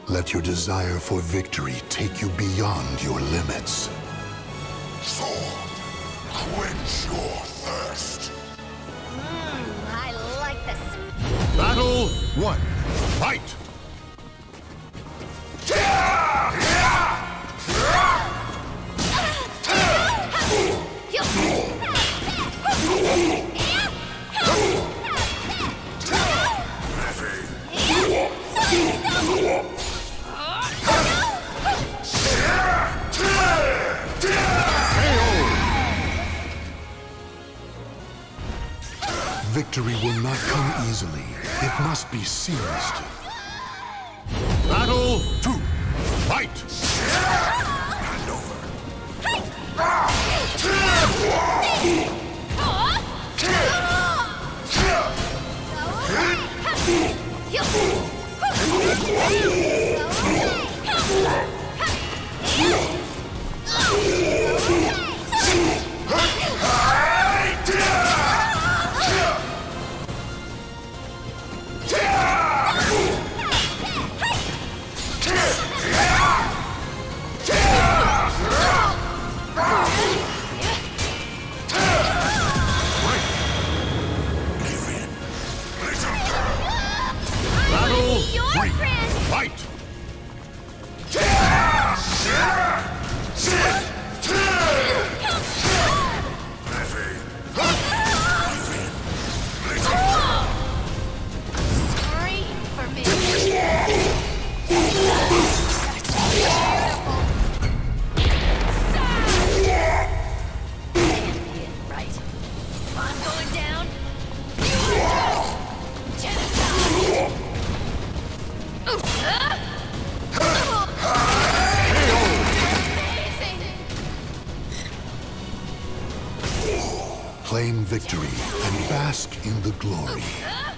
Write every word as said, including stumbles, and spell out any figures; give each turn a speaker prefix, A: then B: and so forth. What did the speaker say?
A: Let your desire for victory take you beyond your limits.
B: Sword, quench your thirst.
C: Mmm, I like this.
A: Battle one. Fight! Victory will not come easily. It must be seized. Battle two. Fight!
B: Hand over.
A: Battle
C: Your
A: three.
C: friend.
A: Fight!
C: Sorry for me. Right. I'm going down. You are down. Genocide.
A: Claim victory and bask in the glory.